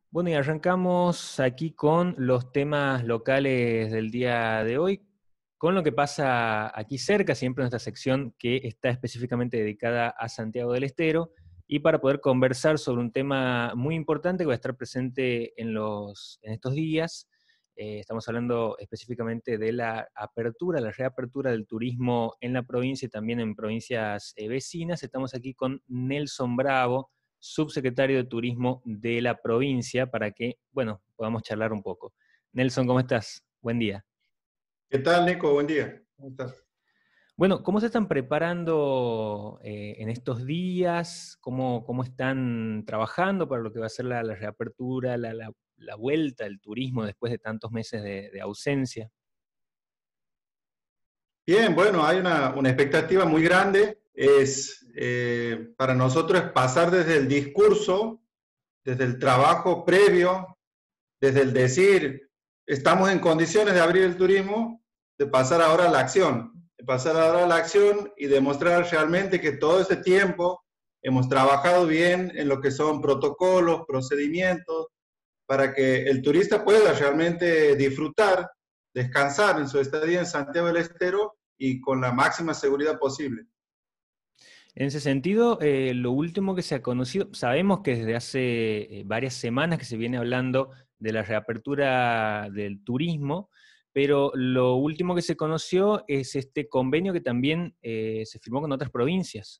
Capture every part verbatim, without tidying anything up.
Bueno, y arrancamos aquí con los temas locales del día de hoy, con lo que pasa aquí cerca, siempre en esta sección que está específicamente dedicada a Santiago del Estero, y para poder conversar sobre un tema muy importante que va a estar presente en, los, en estos días. Eh, estamos hablando específicamente de la apertura, la reapertura del turismo en la provincia y también en provincias eh, vecinas. Estamos aquí con Nelson Bravo, subsecretario de Turismo de la provincia, para que, bueno, podamos charlar un poco. Nelson, ¿cómo estás? Buen día. ¿Qué tal, Nico? Buen día. ¿Cómo estás? Bueno, ¿cómo se están preparando eh, en estos días? ¿Cómo, ¿Cómo están trabajando para lo que va a ser la, la reapertura, la, la, la vuelta al turismo después de tantos meses de, de ausencia? Bien, bueno, hay una, una expectativa muy grande. Es, eh, para nosotros es pasar desde el discurso, desde el trabajo previo, desde el decir, estamos en condiciones de abrir el turismo, de pasar ahora a la acción, de pasar ahora a la acción y demostrar realmente que todo ese tiempo hemos trabajado bien en lo que son protocolos, procedimientos, para que el turista pueda realmente disfrutar, descansar en su estadía en Santiago del Estero y con la máxima seguridad posible. En ese sentido, eh, lo último que se ha conocido, sabemos que desde hace eh, varias semanas que se viene hablando de la reapertura del turismo, pero lo último que se conoció es este convenio que también eh, se firmó con otras provincias.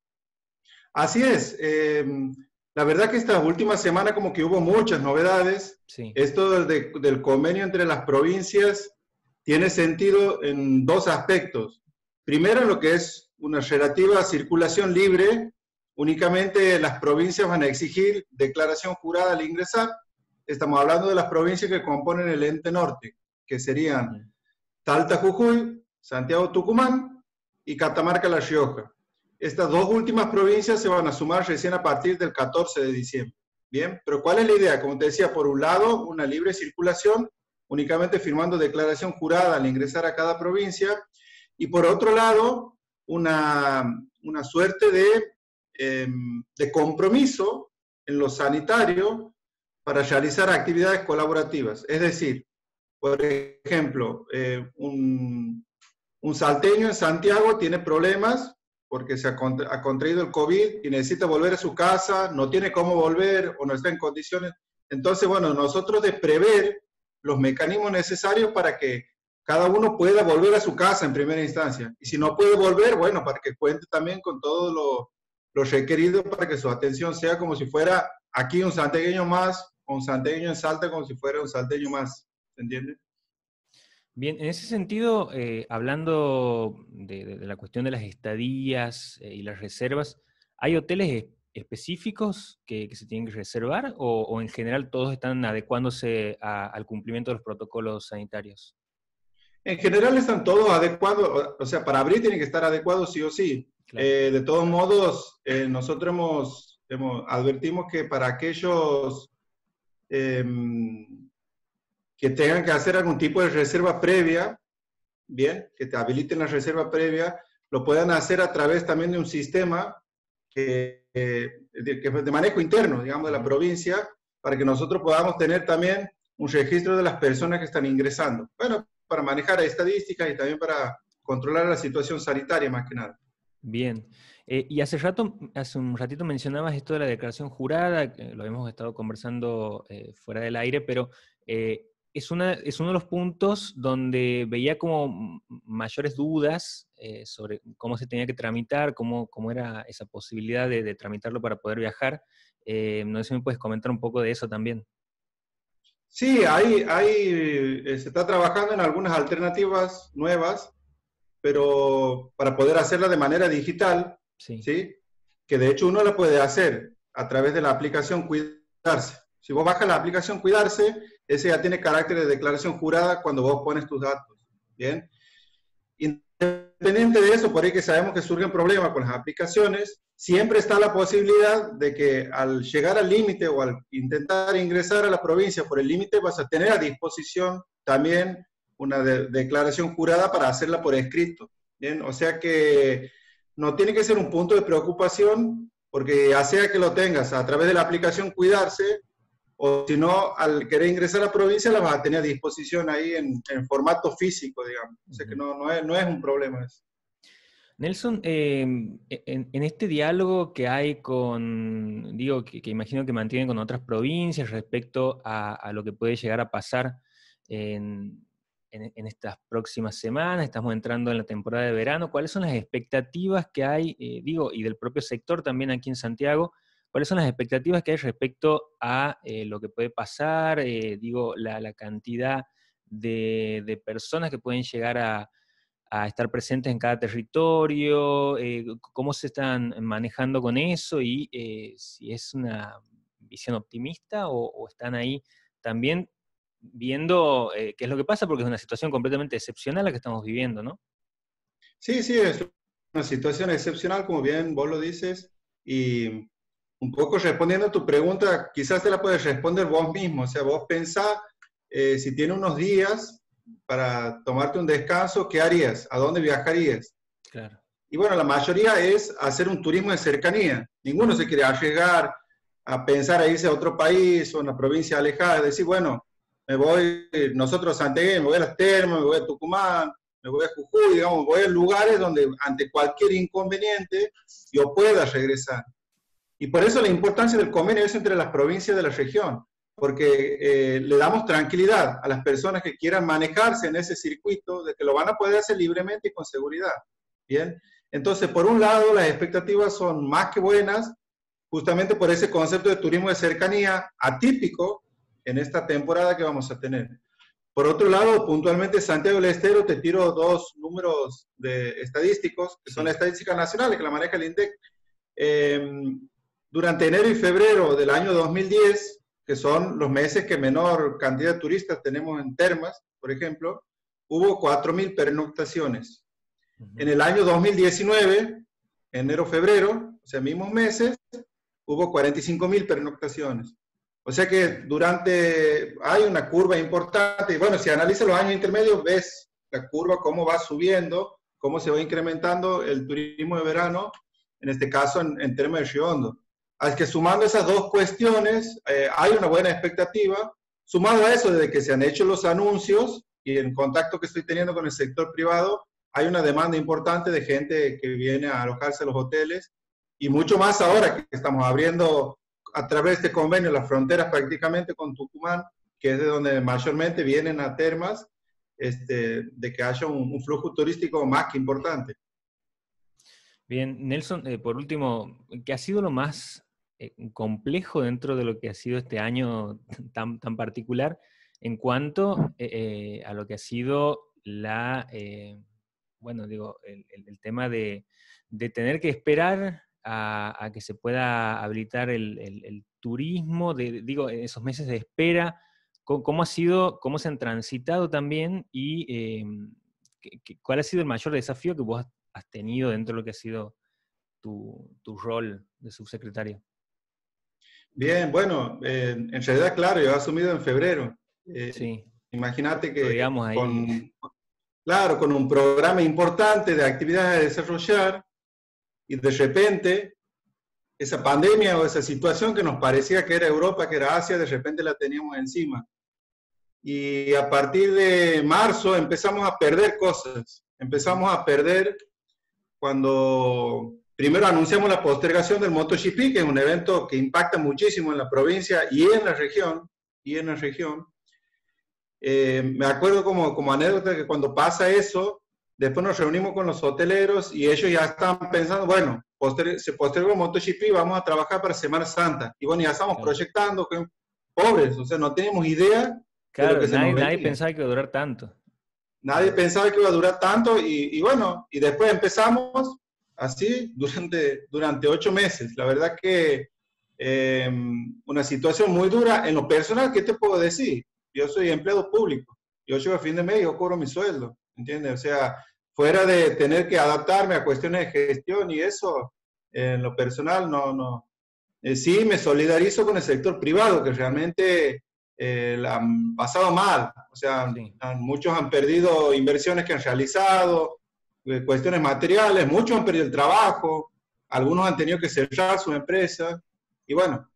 Así es. Eh, la verdad que esta última semana como que hubo muchas novedades. Sí. Esto del, de, del convenio entre las provincias tiene sentido en dos aspectos. Primero, lo que es una relativa circulación libre. Únicamente las provincias van a exigir declaración jurada al ingresar. Estamos hablando de las provincias que componen el ente norte, que serían Mm. Salta, Jujuy, Santiago, Tucumán y Catamarca, La Rioja. Estas dos últimas provincias se van a sumar recién a partir del catorce de diciembre. Bien, pero ¿cuál es la idea? Como te decía, por un lado, una libre circulación, únicamente firmando declaración jurada al ingresar a cada provincia, y por otro lado, una, una suerte de, eh, de compromiso en lo sanitario para realizar actividades colaborativas. Es decir, por ejemplo, eh, un, un salteño en Santiago tiene problemas porque se ha, contra, ha contraído el COVID y necesita volver a su casa, no tiene cómo volver o no está en condiciones. Entonces, bueno, nosotros de prever los mecanismos necesarios para que cada uno pueda volver a su casa en primera instancia. Y si no puede volver, bueno, para que cuente también con todo lo, lo requerido para que su atención sea como si fuera aquí un santiagueño más, o un santiagueño en Salta como si fuera un salteño más. ¿Se entiende? Bien, en ese sentido, eh, hablando de, de- de la cuestión de las estadías eh, y las reservas, ¿hay hoteles e- específicos que, que se tienen que reservar o, o en general todos están adecuándose a- al cumplimiento de los protocolos sanitarios? En general están todos adecuados, o, o sea, para abrir tienen que estar adecuados sí o sí. Claro. Eh, de todos modos, eh, nosotros hemos, hemos, advertimos que para aquellos eh, que tengan que hacer algún tipo de reserva previa, bien, que te habiliten la reserva previa, lo puedan hacer a través también de un sistema que, eh, de, que de manejo interno, digamos, de la Ujú. provincia, para que nosotros podamos tener también un registro de las personas que están ingresando. Bueno, para manejar estadísticas y también para controlar la situación sanitaria más que nada. Bien. Eh, y hace rato, hace un ratito mencionabas esto de la declaración jurada, que lo hemos estado conversando eh, fuera del aire, pero eh, es, una, es uno de los puntos donde veía como m- mayores dudas eh, sobre cómo se tenía que tramitar, cómo, cómo era esa posibilidad de, de tramitarlo para poder viajar. Eh, no sé si me puedes comentar un poco de eso también. Sí, hay, hay, eh, se está trabajando en algunas alternativas nuevas, pero para poder hacerla de manera digital, Sí. ¿sí? Que de hecho uno la puede hacer a través de la aplicación Cuidarse. Si vos bajas la aplicación Cuidarse, ese ya tiene carácter de declaración jurada cuando vos pones tus datos, ¿bien? Independiente de eso, por ahí que sabemos que surgen problemas con las aplicaciones, siempre está la posibilidad de que al llegar al límite o al intentar ingresar a la provincia por el límite vas a tener a disposición también una de declaración jurada para hacerla por escrito. ¿Bien? O sea que no tiene que ser un punto de preocupación porque ya sea que lo tengas a través de la aplicación Cuidarse o si no, al querer ingresar a la provincia, las vas a tener a disposición ahí en, en formato físico, digamos. O sea que no, no, es, no es un problema eso. Nelson, eh, en, en este diálogo que hay con, digo, que, que imagino que mantienen con otras provincias respecto a, a lo que puede llegar a pasar en, en, en estas próximas semanas, estamos entrando en la temporada de verano, ¿cuáles son las expectativas que hay, eh, digo, y del propio sector también aquí en Santiago? ¿Cuáles son las expectativas que hay respecto a eh, lo que puede pasar, eh, digo, la, la cantidad de, de personas que pueden llegar a a estar presentes en cada territorio, eh, cómo se están manejando con eso y eh, si es una visión optimista o, o están ahí también viendo eh, qué es lo que pasa, porque es una situación completamente excepcional la que estamos viviendo, ¿no? Sí, sí, es una situación excepcional, como bien vos lo dices, y un poco respondiendo a tu pregunta, quizás te la puedes responder vos mismo, o sea, vos pensá, eh, si tienes unos días para tomarte un descanso, ¿qué harías? ¿A dónde viajarías? Claro. Y bueno, la mayoría es hacer un turismo de cercanía. Ninguno se quiere arriesgar a pensar a irse a otro país o a una provincia alejada, decir, bueno, me voy, nosotros santiagueños, me voy a las Termas, me voy a Tucumán, me voy a Jujuy, digamos, voy a lugares donde ante cualquier inconveniente yo pueda regresar. Y por eso la importancia del convenio es entre las provincias de la región, porque eh, le damos tranquilidad a las personas que quieran manejarse en ese circuito, de que lo van a poder hacer libremente y con seguridad. Bien, entonces por un lado las expectativas son más que buenas, justamente por ese concepto de turismo de cercanía atípico en esta temporada que vamos a tener. Por otro lado, puntualmente Santiago del Estero, te tiro dos números de estadísticos, que son las estadísticas nacionales, que la maneja el INDEC. Eh, durante enero y febrero del año dos mil diez, que son los meses que menor cantidad de turistas tenemos en Termas, por ejemplo, hubo cuatro mil pernoctaciones. Uh-huh. En el año dos mil diecinueve, enero-febrero, o sea, mismos meses, hubo cuarenta y cinco mil pernoctaciones. O sea que durante, hay una curva importante, y bueno, si analizas los años intermedios, ves la curva, cómo va subiendo, cómo se va incrementando el turismo de verano, en este caso en, en Termas de Río Hondo. Así que sumando esas dos cuestiones, eh, hay una buena expectativa. Sumado a eso, desde que se han hecho los anuncios y en contacto que estoy teniendo con el sector privado, hay una demanda importante de gente que viene a alojarse a los hoteles, y mucho más ahora que estamos abriendo a través de este convenio las fronteras prácticamente con Tucumán, que es de donde mayormente vienen a Termas, este, de que haya un, un flujo turístico más que importante. Bien, Nelson, eh, por último, ¿qué ha sido lo más eh, complejo dentro de lo que ha sido este año tan, tan particular en cuanto eh, a lo que ha sido la, eh, bueno, digo, el, el, el tema de, de tener que esperar a, a que se pueda habilitar el, el, el turismo, de, digo, esos meses de espera, ¿cómo, cómo ha sido, cómo se han transitado también y eh, ¿qué, cuál ha sido el mayor desafío que vos has tenido dentro de lo que ha sido tu, tu rol de subsecretario? Bien, bueno, eh, en realidad, claro, yo he asumido en febrero. Eh, sí. Imagínate que digamos ahí. Con, claro, con un programa importante de actividades a desarrollar, y de repente esa pandemia o esa situación que nos parecía que era Europa, que era Asia, de repente la teníamos encima. Y a partir de marzo empezamos a perder cosas. Empezamos a perder cuando primero anunciamos la postergación del MotoGP, que es un evento que impacta muchísimo en la provincia y en la región. Y en la región. Eh, me acuerdo como, como anécdota que cuando pasa eso, después nos reunimos con los hoteleros y ellos ya estaban pensando, bueno, poster, se postergó el MotoGP, vamos a trabajar para Semana Santa. Y bueno, ya estamos claro. proyectando, que pobres, o sea, no teníamos idea. Claro, de lo que nadie, nadie pensaba que iba a durar tanto. Nadie pensaba que iba a durar tanto y, y bueno, y después empezamos así durante, durante ocho meses. La verdad que eh, una situación muy dura. En lo personal, ¿qué te puedo decir? Yo soy empleado público. Yo llego a fin de mes y yo cobro mi sueldo, ¿entiendes? O sea, fuera de tener que adaptarme a cuestiones de gestión y eso, en lo personal, no, no. Eh, sí me solidarizo con el sector privado, que realmente eh, la han pasado mal. O sea, sí. han, muchos han perdido inversiones que han realizado, eh, cuestiones materiales, muchos han perdido el trabajo, algunos han tenido que cerrar su empresa. Y bueno,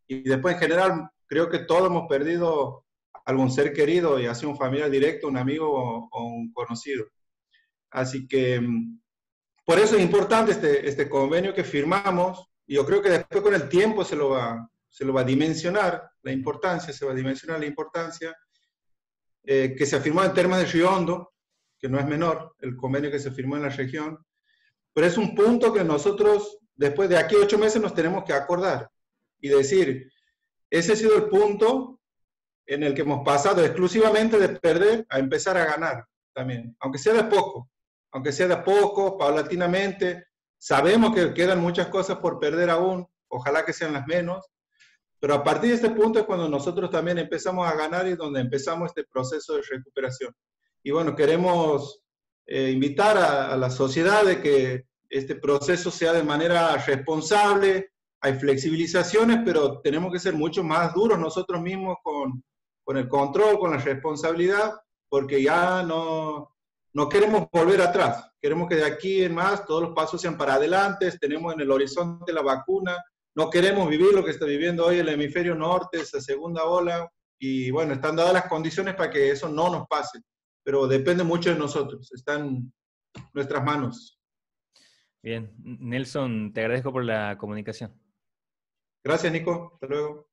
y después en general creo que todos hemos perdido algún ser querido, ya sea un familiar directo, un amigo o, o un conocido. Así que por eso es importante este, este convenio que firmamos, y yo creo que después con el tiempo se lo va, se lo va a dimensionar la importancia, se va a dimensionar la importancia, eh, que se firmó en Termas de Río Hondo, que no es menor, el convenio que se firmó en la región, pero es un punto que nosotros, después de aquí a ocho meses, nos tenemos que acordar y decir, ese ha sido el punto en el que hemos pasado exclusivamente de perder a empezar a ganar también, aunque sea de poco, aunque sea de poco, paulatinamente. Sabemos que quedan muchas cosas por perder aún, ojalá que sean las menos, pero a partir de este punto es cuando nosotros también empezamos a ganar y donde empezamos este proceso de recuperación. Y bueno, queremos eh, invitar a, a la sociedad de que este proceso sea de manera responsable. Hay flexibilizaciones, pero tenemos que ser mucho más duros nosotros mismos con, con el control, con la responsabilidad, porque ya no, no queremos volver atrás. Queremos que de aquí en más todos los pasos sean para adelante. Tenemos en el horizonte la vacuna. No queremos vivir lo que está viviendo hoy el hemisferio norte, esa segunda ola. Y bueno, están dadas las condiciones para que eso no nos pase. Pero depende mucho de nosotros. Está en nuestras manos. Bien. Nelson, te agradezco por la comunicación. Gracias, Nico. Hasta luego.